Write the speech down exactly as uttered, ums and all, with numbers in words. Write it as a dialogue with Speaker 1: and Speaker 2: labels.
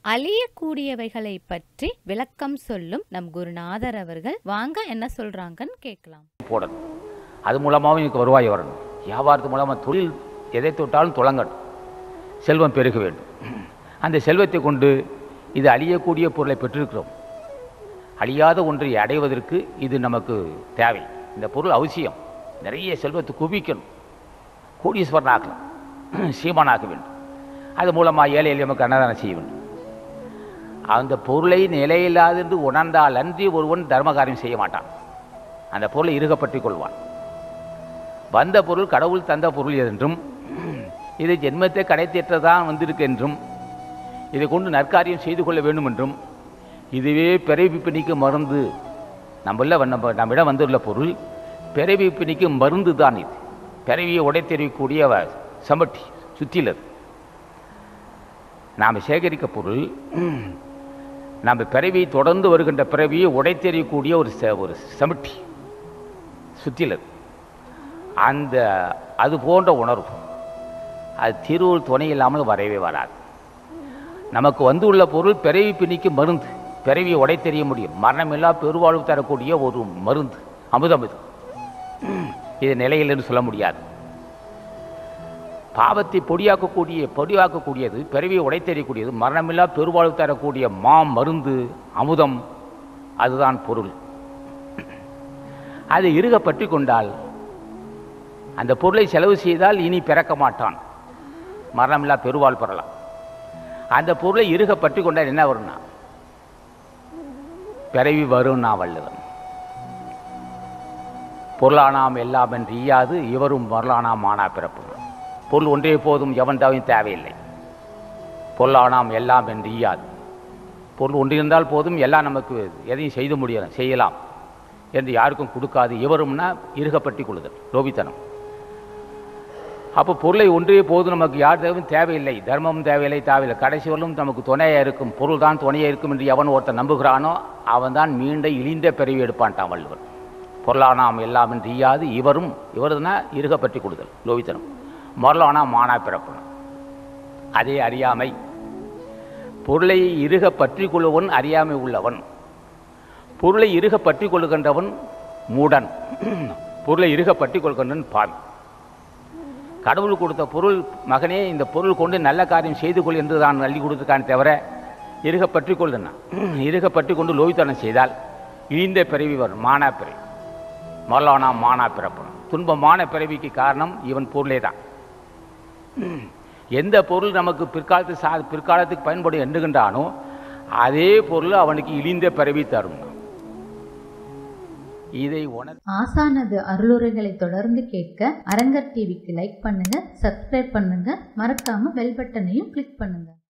Speaker 1: அழியக்கூடியவைகளை பற்றி விளக்கம் சொல்லும் நம் குருநாதர் அவர்கள் வாங்க என்ன சொல்றாங்கன்னு கேட்கலாம்.
Speaker 2: போடணும், அது மூலமாகவும் எனக்கு வருவாய் வரணும். வியாபாரத்து மூலமாக தொழில் எதை தொட்டாலும் தொடங்கணும், செல்வம் பெருக வேண்டும். அந்த செல்வத்தை கொண்டு இது அழியக்கூடிய பொருளை பெற்றிருக்கிறோம். அழியாத ஒன்றை அடைவதற்கு இது நமக்கு தேவை. இந்த பொருள் அவசியம். நிறைய செல்வத்தை குவிக்கணும், கோடீஸ்வரன் ஆக்கலாம், சீமானாக்க வேண்டும். அது மூலமாக ஏழை எளிய நமக்கு அன்னதானம் செய்ய வேண்டும். அந்த பொருளை நிலையில்லாது என்று உணர்ந்தால் அன்றி ஒருவன் தர்மகாரியம் செய்ய மாட்டான். அந்த பொருளை இறுகப்பற்றி கொள்வான். வந்த பொருள் கடவுள் தந்த பொருள் என்றும், இது ஜென்மத்தை கடைத்தேற்றதான் வந்திருக்கு என்றும், இதை கொண்டு நற்காரியம் செய்து கொள்ள வேண்டும் என்றும், இதுவே பிறவி பிணிக்கு மருந்து. நம்மள நம்ம நம்மிடம் வந்துள்ள பொருள் பிறவி பிணிக்கு மருந்து தான். இது பிறவியை உடைத்தெறியக்கூடிய சமட்டி சுற்றிலது. நாம் சேகரிக்க பொருள் நம்ம பிறவியை தொடர்ந்து வருகின்ற பிறவியை உடைத்தெறியக்கூடிய ஒரு ஒரு சமட்டி சுற்றிலது. அந்த அது போன்ற உணர்வு அது திருவுள் துணை இல்லாமல் வரவே வராது. நமக்கு வந்து உள்ள பொருள் பிறவி பிணிக்கு மருந்து. பிறவியை உடைத்தெறிய முடியும். மரணமில்லா பெருவாழ்வு தரக்கூடிய ஒரு மருந்து, அமுதம். இது இது நிலையில் என்று சொல்ல முடியாது. பாவத்தை பொடியாக்கக்கூடிய பொடியாக்கக்கூடியது, பிறவியை உடைத்தெறியக்கூடியது, மரணமில்லா பெருவாழ்வு தரக்கூடிய மா மருந்து, அமுதம். அதுதான் பொருள். அதை இறுக பற்றி கொண்டால், அந்த பொருளை செலவு செய்தால் இனி பிறக்க மாட்டான், மரணமில்லா பெருவாழ் பெறலாம். அந்த பொருளை இறுக பற்றி கொண்டால் என்ன வரும்னா, பிறவி வரும். நான் வள்ளுவன் பொருளானாம் எல்லாம் என்று ஈயாது இவரும் வரலானாம் ஆனா பிறப்பு. பொருள் ஒன்றே போதும், எவன் தவையும் தேவையில்லை. பொருளானாம் எல்லாம் என்று ஈயாது. பொருள் ஒன்றிருந்தால் போதும், எல்லாம் நமக்கு எதையும் செய்து முடியலாம், செய்யலாம் என்று யாருக்கும் கொடுக்காது. இவரும்னா இறுகப்பட்டி கொள்ளுதல், லோபித்தனம். அப்போ பொருளை ஒன்றே போதும், நமக்கு யார் தேவையும் தேவையில்லை, தர்மமும் தேவையில்லை, தேவையில்லை. கடைசி வரலும் நமக்கு துணையாக இருக்கும், பொருள் தான் துணையாக இருக்கும் என்று எவன் ஒருத்தன் நம்புகிறானோ அவன் தான் மீண்ட இழிந்த பிறவி எடுப்பான்ட்டான் வள்ளுவர். பொருளானாம் எல்லாம் என்று ஈயாது இவரும், இவருதுனா இறுகப்பட்டி கொள்ளுதல், லோபித்தனம். மரலானா மானா பிறப்பணும். அதே அறியாமை. பொருளை இறுக பற்றி கொள்ளுவன் அறியாமை உள்ளவன். பொருளை இறுக பற்றி கொள்ளுகின்றவன் மூடன். பொருளை இறுக பற்றி கொள்கின்றவன் பாவி. கடவுள் கொடுத்த பொருள், மகனே இந்த பொருள் கொண்டு நல்ல காரியம் செய்து கொள் என்று தான் அள்ளி கொடுத்துக்கான தவிர இறுக பற்றி கொள்ளுன்னா, இறுக பற்றி கொண்டு லோய்த்தனம் செய்தால் இழிந்த பிறவி வரும், மானா பிறவி. மரலானா மானா பிறப்பணும். துன்பமான பிறவிக்கு காரணம் இவன் பொருளே தான். எந்த பொருள் நமக்கு பிற்காலத்து சா பிற்காலத்துக்கு பயன்படும் எண்ணுகின்றானோ அதே பொருள் அவனுக்கு இழிந்த பிறவி தரும். இதை உணர்
Speaker 1: ஆசானது அருளுரைகளை தொடர்ந்து கேட்க அரங்கர் டிவிக்கு லைக் பண்ணுங்க, சப்ஸ்கிரைப் பண்ணுங்க, மறக்காம பெல் பட்டனையும் கிளிக் பண்ணுங்க.